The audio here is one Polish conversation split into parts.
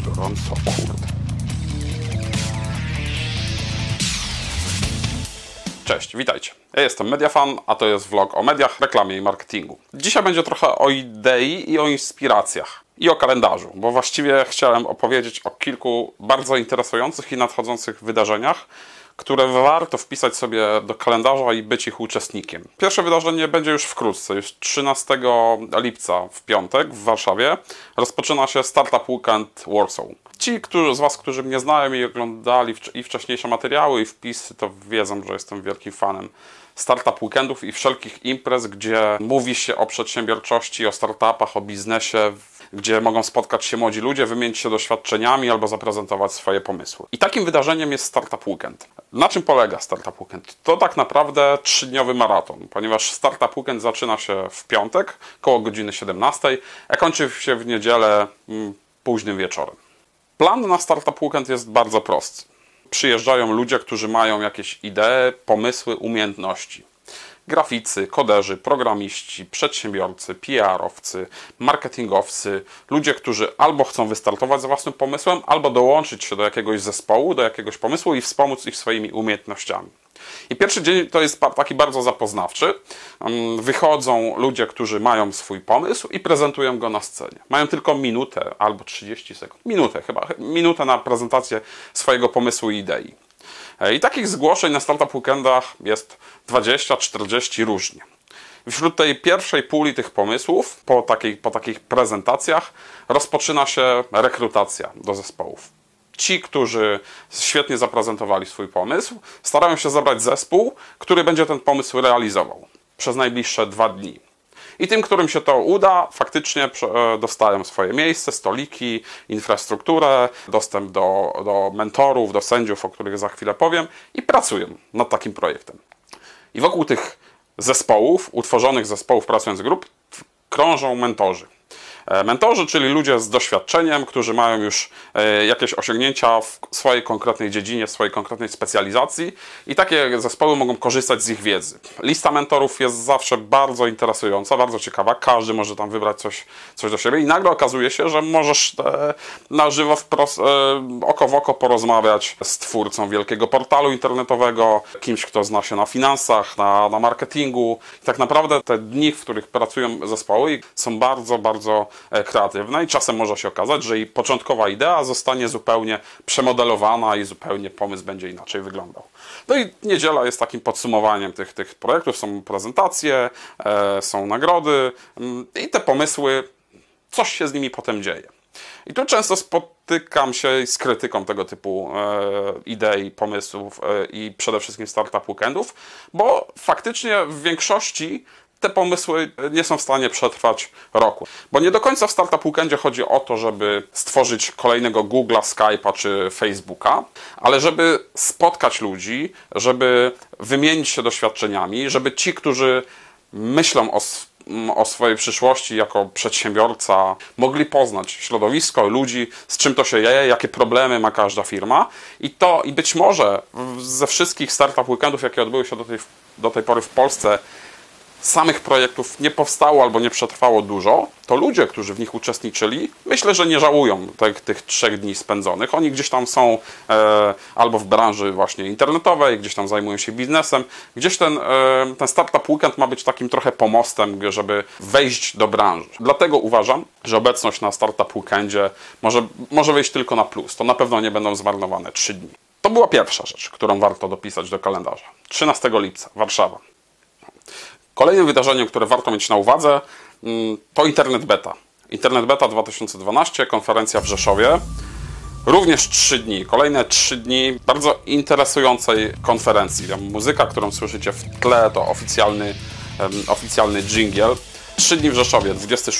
gorąco, kurde. Cześć, witajcie. Ja jestem Mediafan, a to jest vlog o mediach, reklamie i marketingu. Dzisiaj będzie trochę o idei i o inspiracjach. I o kalendarzu, bo właściwie chciałem opowiedzieć o kilku bardzo interesujących i nadchodzących wydarzeniach, które warto wpisać sobie do kalendarza i być ich uczestnikiem. Pierwsze wydarzenie będzie już wkrótce, już 13 lipca w piątek w Warszawie rozpoczyna się Startup Weekend Warsaw. Ci z Was, którzy mnie znają i oglądali i wcześniejsze materiały i wpisy, to wiedzą, że jestem wielkim fanem startup weekendów i wszelkich imprez, gdzie mówi się o przedsiębiorczości, o startupach, o biznesie, gdzie mogą spotkać się młodzi ludzie, wymienić się doświadczeniami albo zaprezentować swoje pomysły. I takim wydarzeniem jest Startup Weekend. Na czym polega Startup Weekend? To tak naprawdę 3-dniowy maraton, ponieważ Startup Weekend zaczyna się w piątek koło godziny 17, a kończy się w niedzielę późnym wieczorem. Plan na Startup Weekend jest bardzo prosty. Przyjeżdżają ludzie, którzy mają jakieś idee, pomysły, umiejętności. Graficy, koderzy, programiści, przedsiębiorcy, PR-owcy, marketingowcy, ludzie, którzy albo chcą wystartować z własnym pomysłem, albo dołączyć się do jakiegoś zespołu, do jakiegoś pomysłu i wspomóc ich swoimi umiejętnościami. I pierwszy dzień to jest taki bardzo zapoznawczy. Wychodzą ludzie, którzy mają swój pomysł i prezentują go na scenie. Mają tylko minutę albo 30 sekund. Minutę na prezentację swojego pomysłu i idei. I takich zgłoszeń na Startup Weekendach jest 20-40 różnie. Wśród tej pierwszej puli tych pomysłów, po takich prezentacjach, rozpoczyna się rekrutacja do zespołów. Ci, którzy świetnie zaprezentowali swój pomysł, starają się zebrać zespół, który będzie ten pomysł realizował przez najbliższe 2 dni. I tym, którym się to uda, faktycznie dostają swoje miejsce, stoliki, infrastrukturę, dostęp do mentorów, do sędziów, o których za chwilę powiem, i pracują nad takim projektem. I wokół tych zespołów, utworzonych zespołów pracując grup, krążą mentorzy. Mentorzy, czyli ludzie z doświadczeniem, którzy mają już jakieś osiągnięcia w swojej konkretnej dziedzinie, w swojej konkretnej specjalizacji i takie zespoły mogą korzystać z ich wiedzy. Lista mentorów jest zawsze bardzo interesująca, bardzo ciekawa. Każdy może tam wybrać coś do siebie i nagle okazuje się, że możesz na żywo oko w oko porozmawiać z twórcą wielkiego portalu internetowego, kimś, kto zna się na finansach, na marketingu. I tak naprawdę te dni, w których pracują zespoły, są bardzo, bardzo kreatywna i czasem może się okazać, że i początkowa idea zostanie zupełnie przemodelowana i zupełnie pomysł będzie inaczej wyglądał. No i niedziela jest takim podsumowaniem tych projektów. Są prezentacje, są nagrody i te pomysły, coś się z nimi potem dzieje. I tu często spotykam się z krytyką tego typu idei, pomysłów i przede wszystkim Startup Weekendów, bo faktycznie w większości te pomysły nie są w stanie przetrwać roku. Bo nie do końca w Startup Weekendzie chodzi o to, żeby stworzyć kolejnego Google'a, Skype'a czy Facebooka, ale żeby spotkać ludzi, żeby wymienić się doświadczeniami, żeby ci, którzy myślą o swojej przyszłości jako przedsiębiorca, mogli poznać środowisko, ludzi, z czym to się je, jakie problemy ma każda firma. I być może ze wszystkich Startup Weekendów, jakie odbyły się do tej pory w Polsce, samych projektów nie powstało albo nie przetrwało dużo, to ludzie, którzy w nich uczestniczyli, myślę, że nie żałują tych 3 dni spędzonych. Oni gdzieś tam są albo w branży właśnie internetowej, gdzieś tam zajmują się biznesem. Gdzieś ten Startup Weekend ma być takim trochę pomostem, żeby wejść do branży. Dlatego uważam, że obecność na Startup Weekendzie może wyjść tylko na plus. To na pewno nie będą zmarnowane 3 dni. To była pierwsza rzecz, którą warto dopisać do kalendarza. 13 lipca, Warszawa. Kolejnym wydarzeniem, które warto mieć na uwadze, to Internet Beta. Internet Beta 2012, konferencja w Rzeszowie. Również 3 dni, kolejne 3 dni bardzo interesującej konferencji. Muzyka, którą słyszycie w tle, to oficjalny dżingiel. 3 dni w Rzeszowie,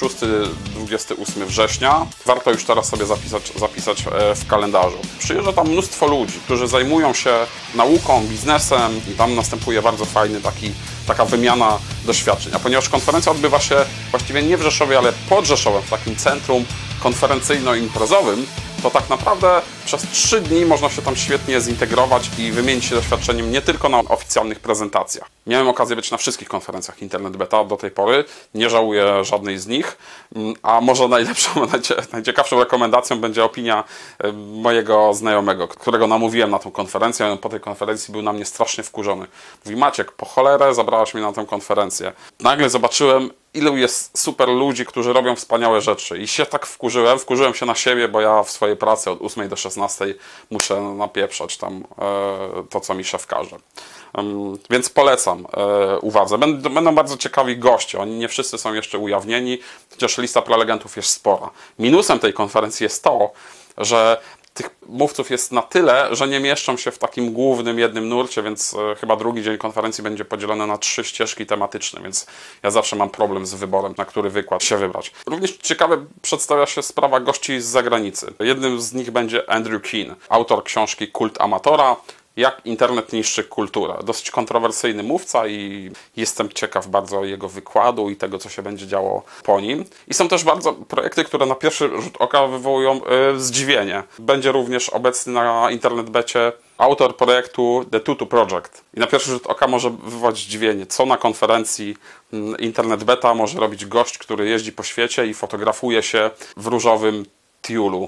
26-28 września. Warto już teraz sobie zapisać w kalendarzu. Przyjeżdża tam mnóstwo ludzi, którzy zajmują się nauką, biznesem i tam następuje bardzo fajny taka wymiana doświadczeń. A ponieważ konferencja odbywa się właściwie nie w Rzeszowie, ale pod Rzeszowem, w takim centrum konferencyjno-imprezowym, to tak naprawdę przez 3 dni można się tam świetnie zintegrować i wymienić się doświadczeniem nie tylko na oficjalnych prezentacjach. Miałem okazję być na wszystkich konferencjach Internet Beta do tej pory, nie żałuję żadnej z nich, a może najlepszą, najciekawszą rekomendacją będzie opinia mojego znajomego, którego namówiłem na tą konferencję, on po tej konferencji był na mnie strasznie wkurzony. Mówi: Maciek, po cholerę zabrałaś mnie na tę konferencję. Nagle zobaczyłem, ilu jest super ludzi, którzy robią wspaniałe rzeczy i się tak wkurzyłem się na siebie, bo ja w swojej pracy od 8 do 16 muszę napieprzać tam to, co mi szef każe. Więc polecam uwadze. Będą bardzo ciekawi goście. Oni nie wszyscy są jeszcze ujawnieni, chociaż lista prelegentów jest spora. Minusem tej konferencji jest to, że tych mówców jest na tyle, że nie mieszczą się w takim głównym jednym nurcie, więc chyba drugi dzień konferencji będzie podzielony na 3 ścieżki tematyczne, więc ja zawsze mam problem z wyborem, na który wykład się wybrać. Również ciekawe przedstawia się sprawa gości z zagranicy. Jednym z nich będzie Andrew Keen, autor książki Kult Amatora, jak internet niszczy kulturę. Dosyć kontrowersyjny mówca i jestem ciekaw bardzo jego wykładu i tego, co się będzie działo po nim. I są też bardzo projekty, które na pierwszy rzut oka wywołują zdziwienie. Będzie również obecny na Internet Becie autor projektu The Tutu Project. I na pierwszy rzut oka może wywołać zdziwienie, co na konferencji Internet Beta może robić gość, który jeździ po świecie i fotografuje się w różowym tiulu.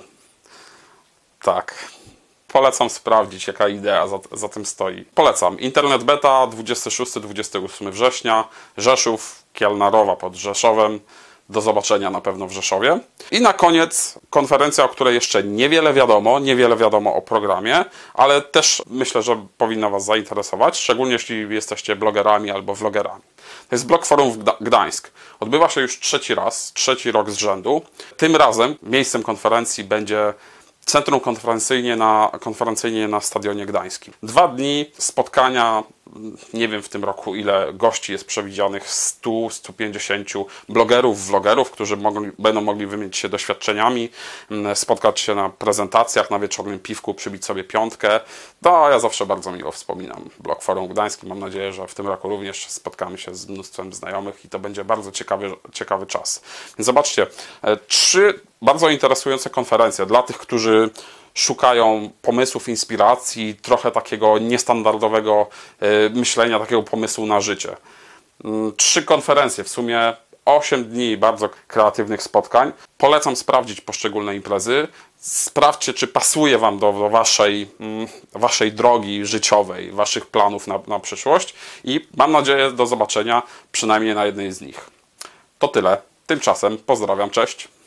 Tak. Polecam sprawdzić, jaka idea za tym stoi. Polecam. Internet Beta 26-28 września, Rzeszów, Kielnarowa pod Rzeszowem. Do zobaczenia na pewno w Rzeszowie. I na koniec konferencja, o której jeszcze niewiele wiadomo o programie, ale też myślę, że powinna Was zainteresować, szczególnie jeśli jesteście blogerami albo vlogerami. To jest Blog Forum Gdańsk. Odbywa się już trzeci rok z rzędu. Tym razem miejscem konferencji będzie centrum konferencyjnie na Stadionie Gdańskim. 2 dni spotkania, nie wiem w tym roku ile gości jest przewidzianych, 100-150 blogerów, vlogerów, którzy będą mogli wymienić się doświadczeniami, spotkać się na prezentacjach, na wieczornym piwku, przybić sobie 5. To ja zawsze bardzo miło wspominam Blog Forum Gdański. Mam nadzieję, że w tym roku również spotkamy się z mnóstwem znajomych i to będzie bardzo ciekawy czas. Więc zobaczcie, 3 bardzo interesujące konferencje dla tych, którzy szukają pomysłów, inspiracji, trochę takiego niestandardowego myślenia, takiego pomysłu na życie. 3 konferencje, w sumie 8 dni bardzo kreatywnych spotkań. Polecam sprawdzić poszczególne imprezy. Sprawdźcie, czy pasuje Wam do waszej drogi życiowej, Waszych planów na przyszłość i mam nadzieję do zobaczenia przynajmniej na jednej z nich. To tyle. Tymczasem pozdrawiam, cześć.